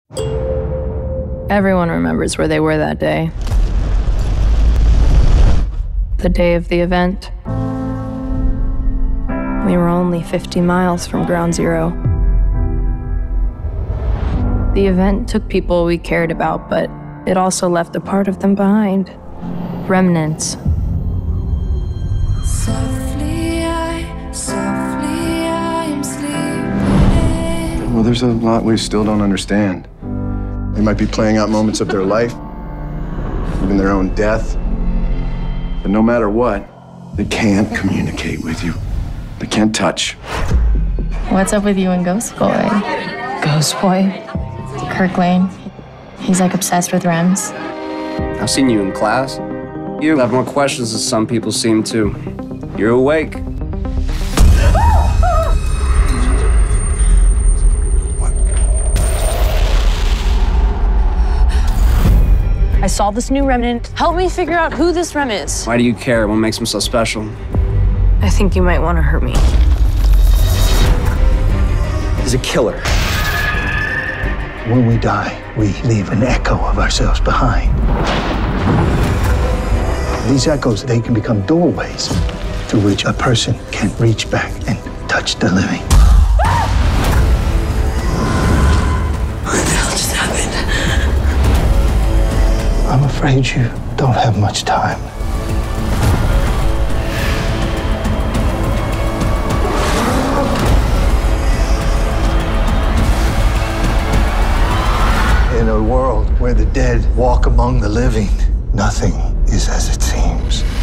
Everyone remembers where they were that day. The day of the event. We were only 50 miles from Ground Zero. The event took people we cared about, but it also left a part of them behind. Remnants. Softly I am sleeping. Well, there's a lot we still don't understand. They might be playing out moments of their life, even their own death. But no matter what, they can't communicate with you. They can't touch. What's up with you and Ghost Boy? Ghost Boy? Kirk Lane. He's like obsessed with REMs. I've seen you in class. You have more questions than some people seem to. You're awake. I saw this new remnant. Help me figure out who this rem is. Why do you care? What makes him so special? I think you might want to hurt me. He's a killer. When we die, we leave an echo of ourselves behind. These echoes, they can become doorways through which a person can reach back and touch the living. What the hell just happened? I'm afraid you don't have much time. In a world where the dead walk among the living, nothing is as it seems.